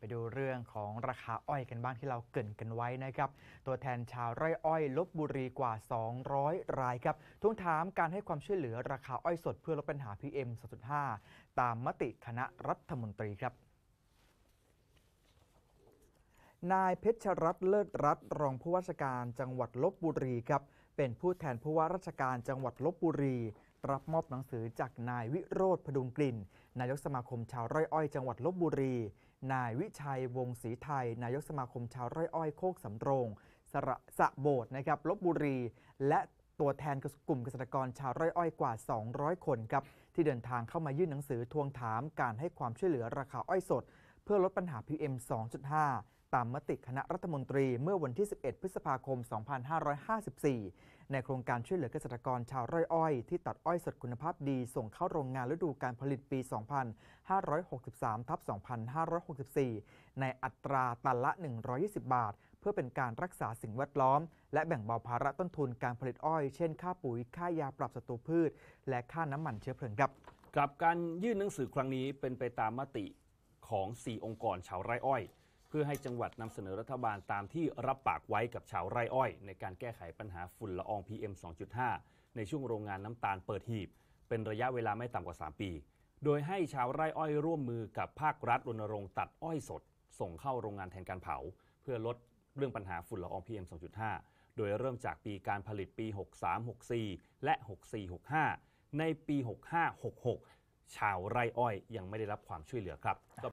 ดูเรื่องของราคาอ้อยกันบ้างที่เราเกริ่นกันไว้นะครับตัวแทนชาวไร่อ้อยลพบุรีกว่า200รายครับทวงถามการให้ความช่วยเหลือราคาอ้อยสดเพื่อลดปัญหา PM 2.5 ตามมติคณะรัฐมนตรีครับนายเพชรรัตน์เลิศรัตน์รองผู้ว่าราชการจังหวัดลพบุรีครับเป็นผู้แทนผู้ว่าราชการจังหวัดลพบุรีรับมอบหนังสือจากนายวิโรธพดุงกลิ่นนายกสมาคมชาวไร่อ้อยจังหวัดลพบุรีนายวิชัยวงศ์ศรีไทยนายกสมาคมชาวไร่อ้อยโคกสำโรงสะโบดนะครับลพบุรีและตัวแทนกลุ่มเกษตรกรชาวไร่อ้อยกว่า200คนครับที่เดินทางเข้ามายื่นหนังสือทวงถามการให้ความช่วยเหลือราคาอ้อยสดเพื่อลดปัญหา PM 2.5 ตามมติคณะรัฐมนตรีเมื่อวันที่ 11 พฤษภาคม 2554 ในโครงการช่วยเหลือเกษตรกรชาวไร่อ้อยที่ตัดอ้อยสดคุณภาพดีส่งเข้าโรงงานฤดูการผลิตปี 2563/2564 ในอัตราตันละ 120 บาท เพื่อเป็นการรักษาสิ่งแวดล้อมและแบ่งเบาภาระต้นทุนการผลิตอ้อยเช่นค่าปุ๋ยค่ายาปรับศัตรูพืชและค่าน้ำมันเชื้อเพลิงครับกับการยื่นหนังสือครั้งนี้เป็นไปตามมติของ4องค์กรชาวไร่อ้อยเพื่อให้จังหวัดนำเสนอรัฐบาลตามที่รับปากไว้กับชาวไร่อ้อยในการแก้ไขปัญหาฝุ่นละออง PM 2.5 ในช่วงโรงงานน้ำตาลเปิดหีบเป็นระยะเวลาไม่ต่ำกว่า3ปีโดยให้ชาวไร่อ้อยร่วมมือกับภาครัฐรณรงค์ตัดอ้อยสดส่งเข้าโรงงานแทนการเผาเพื่อลดเรื่องปัญหาฝุ่นละออง PM 2.5 โดยเริ่มจากปีการผลิตปี 63-64 และ 64-65 ในปี 65-66 ชาวไร่อ้อยยังไม่ได้รับความช่วยเหลือครับ